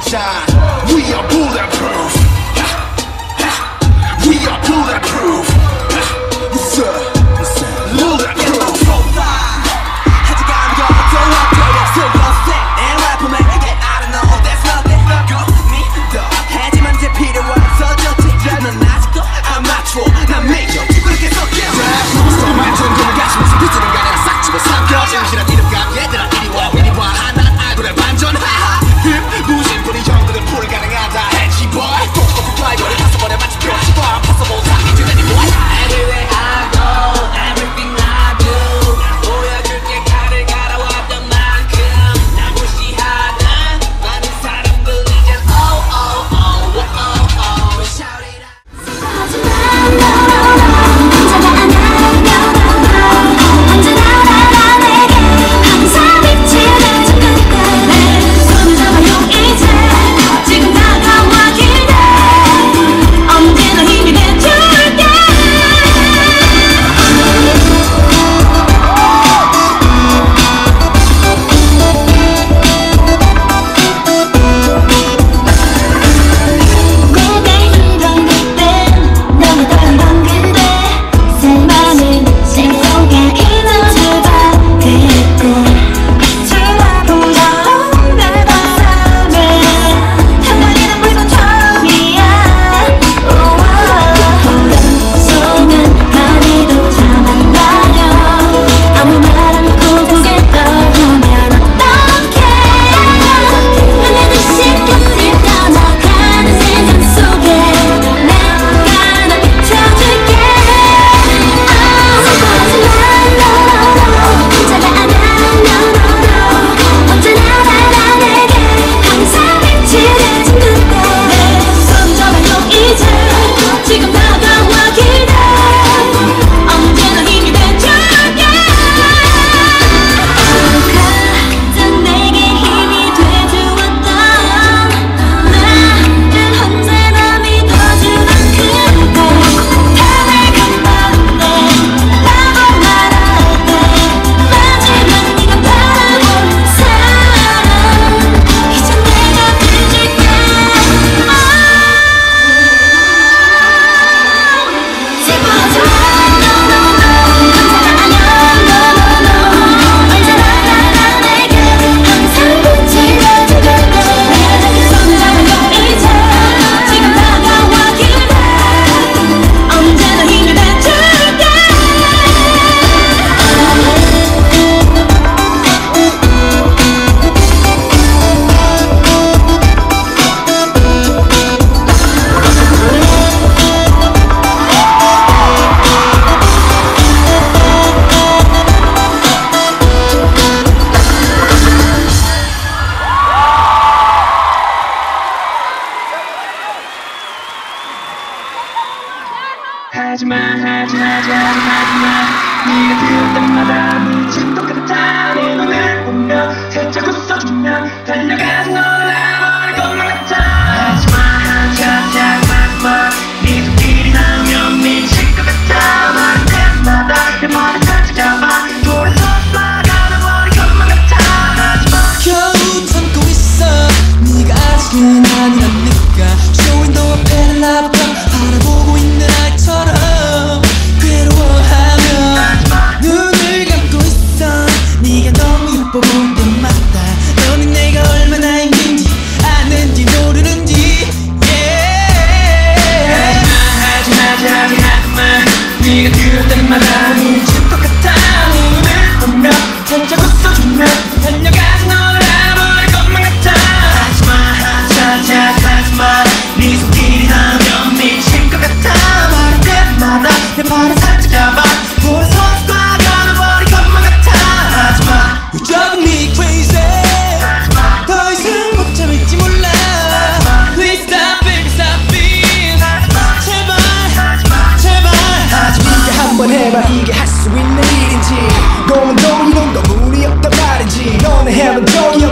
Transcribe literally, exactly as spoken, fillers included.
sunshine. We are bulletproof. We are bulletproof. What's up? Bulletproof. 하지가 않은 것도 어때요? 슬퍼 and rap man. I don't know, that's nothing. Go 믿어. 하지만 제 필요 없어. 넌 아직도 아마추어. 난 메이저. 그렇게 섞여. 스톱만 좀 그만 가시면서 비트는 가내가 싹 집어 삼켜. 진실한 이름값 얘들아 이리 와 이리 와. 하나는 아이돌의 반전. 하하. 무심코리 형들은 불가능하다. 해치 boy. 똑똑히 플라이어를 passable 마치 표시도 안 possible. 다 이제는 boy. Everywhere I go, everything I do. 보여줄게 칼을 갈아왔던 만큼. 날 무시하는 많은 사람들 이젠 oh oh oh oh oh oh. Shout it out. 하지만 no no no 혼자가 아니야 no no no. 언제나 나라 내게 항상 빛을 내준 그때 내 손을 잡아요 이제 지금 다가와 기대 언제나 힘이 돼줄게. 내가 이런 그때 너무 다른 그대 새 맘을 싣고 가기는 제발 그때 쳐다보자 내 밤에 흩날리는 물건 처음이야. 오른손은 많이도 잡아놔요. 아무 말 않고 고개 떨구면 어떡해. 눈에는 시간을 떠나가는 세상 속에 내가 널 비춰줄게. 하지만 no no no 혼자가 아니야 no no no. 언제나 나라 내게 항상 빛이 돼준 그때 내 손 잡아요 이제 지금 다가와 기대 언제나 힘이 돼줄게. 가장 내게 힘이 돼주었던 나를 언제나 믿어주던 그대 다들 건너네 라고 말할 때 마지막 네가 바라본 사랑 이제 내가 돼줄게. 슬퍼하지 마 no no no 혼자가 아니야 no no no. 언제나 나라 내게 항상 빛을 내준 그대 내 손을 잡아요 이제 지금 다가와 기대 언제나 힘이 돼줄게. 하지만 하지만 하지만 하지만 네가 들을 때마다 미친 똑같아. 네 눈을 보면 살짝 웃어주면 달려가서 너를 알아버릴 것만 같아. 하지만 하지만 하지만 네 손길이 닿으면 미칠 것 같아. 말할 때마다 내 머리 살짝 잡아 돌아서 쏴가버릴 것만 같아. 하지만 겨우 참고 있어 네가 아직은 아니라니까. 쇼윈도우 앞에 라부터 바라보고 있는 아이처럼 괴로워하며 눈을 감고 있어. 네가 너무 예뻐 보일 때마다 너는 내가 얼마나 힘든지 아는지 모르는지 yeah. 하지만 하지만 하지만 네가 들을 때마다 미칠 것 같아. 네 눈을 보면 살짝 웃어주면 달려가서 너를 알아버릴 것만 같아. 하지만 하지만 하지만 네 손길이 닿으면 미칠 것 같아. 말할 때마다 내 발을 살짝 잡아 돌아서 쏴가버릴 것만 같아. 하지만 You're driving me crazy. 더 이상 못 참을지 몰라. Please stop baby stop it. 제발 제발 이게 한번 해봐. 이게 할 수 있는 일인지. 너는 너 이런 거 무리 없단 말이지. 너는 해본 적이